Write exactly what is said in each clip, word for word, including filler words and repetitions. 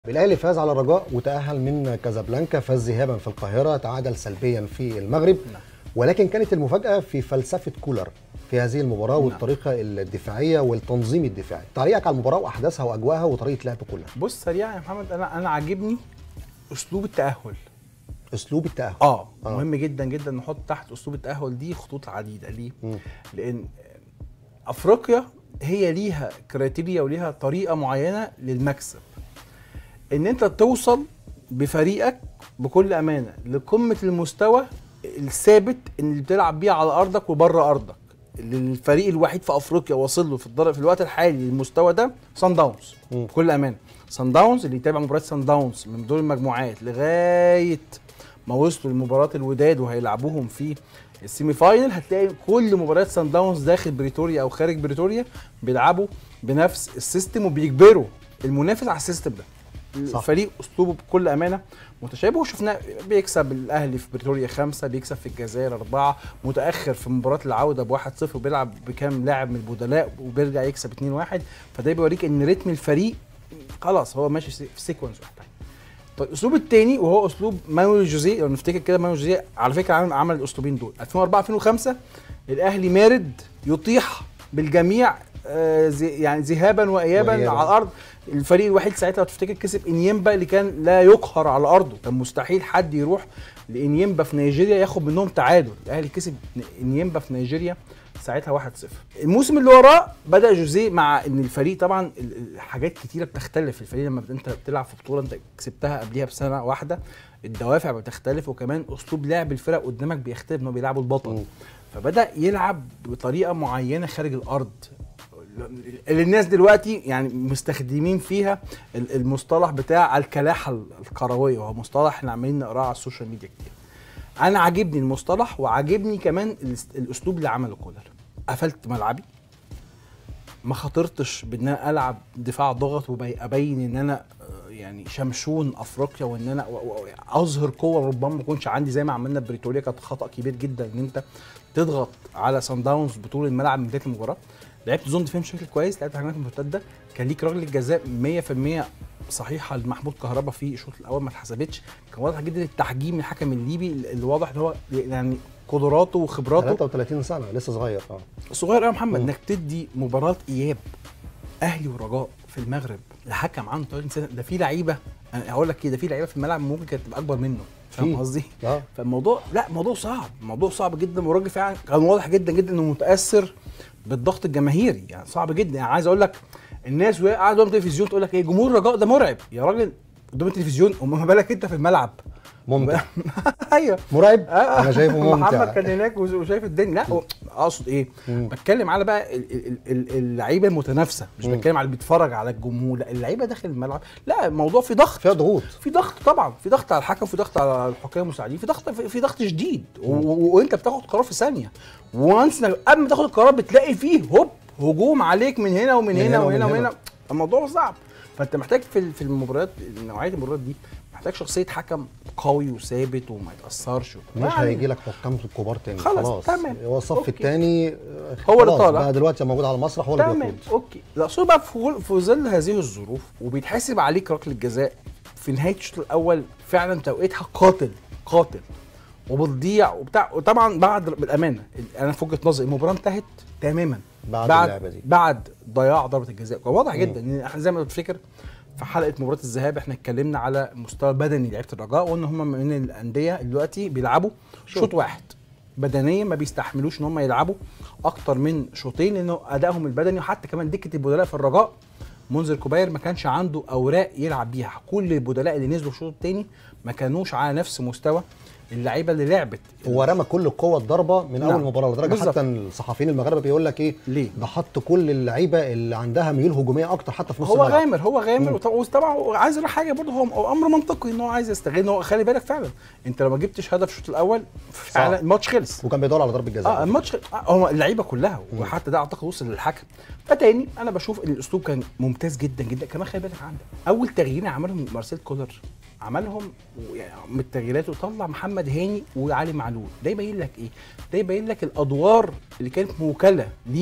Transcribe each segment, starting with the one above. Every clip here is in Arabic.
الأهلي فاز على الرجاء وتأهل من كازابلانكا، فاز ذهابا في القاهرة، تعادل سلبيا في المغرب. ولكن كانت المفاجأة في فلسفة كولر في هذه المباراة والطريقة الدفاعية والتنظيم الدفاعي. تعليقك على المباراة وأحداثها وأجواءها وطريقة لعب كولر. بص سريع يا محمد، أنا أنا عاجبني أسلوب التأهل. أسلوب التأهل آه, آه مهم جدا جدا نحط تحت أسلوب التأهل دي خطوط عديدة. ليه؟ م. لأن أفريقيا هي ليها كريتيريا وليها طريقة معينة للمكسب. ان انت توصل بفريقك بكل امانه لقمه المستوى الثابت اللي بتلعب بيه على ارضك وبره ارضك. الفريق الوحيد في افريقيا واصل له في, في الوقت الحالي للمستوى ده صن داونز. بكل امانه صن داونز اللي يتابع مباراه صن داونز من دور المجموعات لغايه ما وصلوا لمباراه الوداد وهيلعبوهم في السيمي فاينل، هتلاقي كل مباريات صن داونز داخل بريتوريا او خارج بريتوريا بيلعبوا بنفس السيستم وبيجبروا المنافس على السيستم ده. الفريق اسلوبه بكل امانه متشابه، وشفناه بيكسب الاهلي في بريتوريا خمسه، بيكسب في الجزائر اربعه، متاخر في مباراه العوده بواحد صفر وبيلعب بكام لاعب من البدلاء وبيرجع يكسب اتنين واحد. فده بيوريك ان رتم الفريق خلاص هو ماشي في سيكونس واحد. طيب الاسلوب الثاني وهو اسلوب مانويل جوزيه، لو نفتكر كده مانويل جوزيه على فكره عمل عمل الاسلوبين دول ألفين واربعه ألفين وخمسه. الاهلي مارد يطيح بالجميع آه زي يعني ذهابا وايابا على الارض. الفريق الوحيد ساعتها لو تفتكر كسب انيمبا اللي كان لا يقهر على ارضه، كان مستحيل حد يروح لانيمبا في نيجيريا ياخد منهم تعادل. الاهلي كسب انيمبا في نيجيريا ساعتها واحد صفر. الموسم اللي وراه بدا جوزيه مع ان الفريق طبعا حاجات كتيره بتختلف. الفريق لما انت بتلعب في بطوله انت كسبتها قبليها بسنه واحده، الدوافع بتختلف، وكمان اسلوب لعب الفرق قدامك بيختلف، انه بيلعبوا البطل. فبدا يلعب بطريقه معينه خارج الارض اللي الناس دلوقتي يعني مستخدمين فيها المصطلح بتاع الكلاحه الكرويه، وهو مصطلح احنا عمالين نقراه على السوشيال ميديا كتير. انا عاجبني المصطلح وعاجبني كمان الاسلوب اللي عمله كولر. قفلت ملعبي، ما خاطرتش بان انا العب دفاع ضغط وابين ان انا يعني شمشون افريقيا وان انا اظهر قوه ربما ما يكونش عندي زي ما عملنا في بريتوريا. كانت خطا كبير جدا ان انت تضغط على صن داونز بطول الملعب من بدايه المباراه. لعبت زون ديفنس بشكل كويس، لعبت هجمات مرتده، كان ليك ركله الجزاء مية في المية صحيحه لمحمود كهربا في الشوط الاول ما اتحسبتش. كان واضح جدا التحجيم من الحكم الليبي اللي واضح ان هو يعني قدراته وخبراته. ثلاثة وثلاثين سنه لسه صغير. اه صغير قوي يا محمد. انك تدي مباراه اياب اهلي ورجاء في المغرب لحكم عنده ثلاثين سنه، ده في لعيبه انا هقول لك كده، في لعيبه في الملعب ممكن كانت تبقى اكبر منه، فاهم قصدي؟ اه فالموضوع لا موضوع صعب، موضوع صعب جدا. والراجل فعلا كان واضح جدا جدا انه متاثر بالضغط الجماهيري، يعني صعب جدا. يعني عايز اقول لك الناس وهي قاعده قدام التلفزيون تقول لك ايه جمهور الرجاء ده مرعب يا راجل قدام التلفزيون، وما بالك انت في الملعب ممتع. ايوه مرعب. آه. انا شايفه ممتع. محمد كان هناك وشايف الدنيا. لا اقصد ايه؟ مم. بتكلم على بقى اللعيبه المتنافسه، مش مم. بتكلم على اللي بيتفرج على الجمهور. لا اللعيبه داخل الملعب، لا الموضوع في ضغط، في ضغوط، في ضغط طبعا، في ضغط على الحكم، في ضغط على الحكام المساعدين، في ضغط في ضغط شديد، وانت بتاخد قرار في ثانيه. وانس قبل ما تاخد القرار بتلاقي فيه هوب هجوم عليك من هنا ومن هنا ومن هنا ومن هنا. الموضوع صعب. فانت محتاج في في المباريات نوعيه المباريات دي محتاج شخصيه حكم قوي وثابت وما يتاثرش. مش هيجي لك حكام كبار تاني خلاص, خلاص. تمام. هو الصف الثاني هو اللي طالع بقى دلوقتي موجود على المسرح، هو اللي بيقود. تمام اوكي. الاصول بقى في ظل هذه الظروف وبيتحسب عليك ركله الجزاء في نهايه الشوط الاول فعلا توقيتها قاتل قاتل وبتضيع وبتاع. وطبعا بعد بالامانه انا في وجهه نظري المباراه انتهت تماما بعد بعد اللعبه دي، بعد ضياع ضربه الجزاء. واضح جدا ان احنا زي ما بتفتكر في حلقه مباراه الذهاب احنا اتكلمنا على المستوى البدني لعيبه الرجاء، وان هم من الانديه دلوقتي بيلعبوا شوط واحد بدنيا، ما بيستحملوش ان هم يلعبوا اكتر من شوطين لانه ادائهم البدني. وحتى كمان دكه البدلاء في الرجاء منذر كوباير ما كانش عنده اوراق يلعب بيها. كل البدلاء اللي نزلوا الشوط الثاني ما كانوش على نفس مستوى اللعيبه اللي لعبت. هو رمى كل قوه الضربه من نعم. اول مباراه، لدرجه بالزبط. حتى الصحفيين المغاربه بيقول لك ايه ليه؟ ده حط كل اللعيبه اللي عندها ميول هجوميه اكتر حتى في نص هو غامر هو غامر وطبعا عايز يروح حاجه برضه، هو امر منطقي ان هو عايز يستغل. هو خلي بالك فعلا انت لو ما جبتش هدف الشوط الاول فعلا الماتش خلص، وكان بيدور على ضربه جزاء. اه الماتش خلص. آه هو اللعيبه كلها مم. وحتى ده اعتقد وصل للحكم. فتاني انا بشوف ان الاسلوب كان ممتاز جدا جدا. كمان خلي بالك عندك اول تغيير عملهم مارسيل كولر، عملهم يعني من التغييرات وطلع محمد هاني وعلي معلول. ده يبين لك ايه؟ ده يبين لك الادوار اللي كانت موكله ليه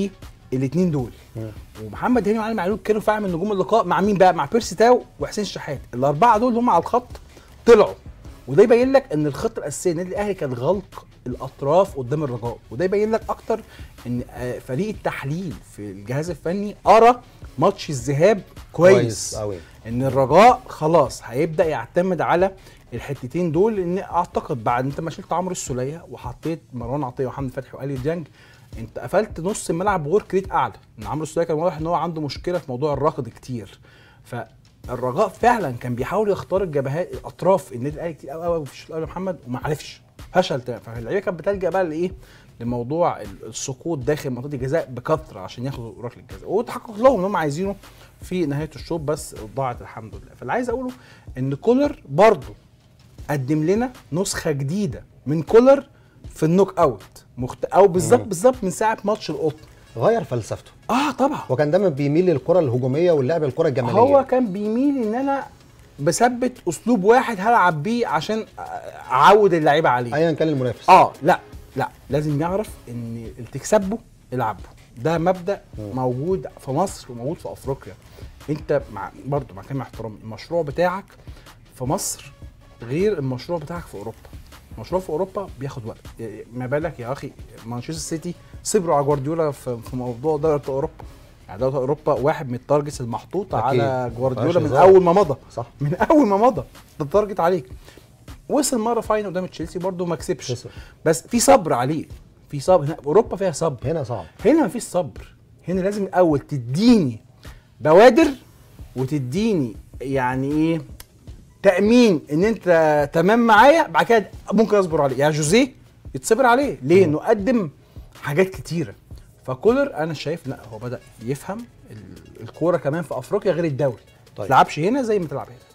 الاثنين دول. مم. ومحمد هاني وعلي معلول كانوا فعلا من نجوم اللقاء مع مين بقى؟ مع بيرسي تاو وحسين الشحات. الاربعه دول هم على الخط طلعوا، وده يبين لك ان الخطه الاساسيه النادي الاهلي كان غلق الاطراف قدام الرجاء، وده يبين لك اكتر ان فريق التحليل في الجهاز الفني قرا ماتش الذهاب كويس, كويس قوي. ان الرجاء خلاص هيبدا يعتمد على الحتتين دول، لان اعتقد بعد انت ما شلت عمرو السوليه وحطيت مروان عطيه وحمدي فتحي والي ديانج، انت قفلت نص الملعب بغور كريت اعلى. ان عمرو السوليه كان واضح ان هو عنده مشكله في موضوع الركض كتير، فالرجاء فعلا كان بيحاول يختار الجبهات الاطراف النادي الاهلي كتير قوي قوي في الشوط الاول محمد، وما عرفش، فشل تمام. فاللعيبه كانت بتلجا بقى لايه؟ لموضوع السقوط داخل منطقه الجزاء بكثره عشان ياخدوا ركله الجزاء، وتحقق لهم ان هم عايزينه في نهايه الشوط، بس ضاعت الحمد لله. فاللي عايز اقوله ان كولر برضه قدم لنا نسخه جديده من كولر في النوك اوت مخت... او بالظبط بالظبط من ساعه ماتش القطن غير فلسفته. اه طبعا، وكان دايما بيميل للكره الهجوميه واللعب الكره الجماليه. هو كان بيميل ان انا بثبت اسلوب واحد هلعب بيه عشان اعود اللعيبه عليه ايا كان المنافس. اه لا لا لازم يعرف ان اللي تكسبه العبه، ده مبدا م. موجود في مصر وموجود في افريقيا. انت مع برضه مع كامل احترامي المشروع بتاعك في مصر غير المشروع بتاعك في اوروبا. المشروع في اوروبا بياخد وقت، ما بالك يا اخي مانشستر سيتي صبروا على جوارديولا في موضوع دوري اوروبا. يعني دوري اوروبا واحد من التارجتس المحطوطه على جوارديولا من اول ما مضى، صح، من اول ما مضى ده التارجت عليك. وصل مره فاينل قدام تشيلسي برده ما كسبش، بس في صبر عليه، في صبر. هنا اوروبا فيها صبر، هنا صعب، هنا مفيش صبر. هنا لازم الاول تديني بوادر وتديني يعني ايه تامين ان انت تمام معايا، بعد كده ممكن اصبر عليه. يعني جوزيه يتصبر عليه ليه؟ انه قدم حاجات كتيره. فكولر انا شايف لا هو بدا يفهم الكوره كمان في افريقيا غير الدوري. طيب. ما تلعبش هنا زي ما تلعب هنا.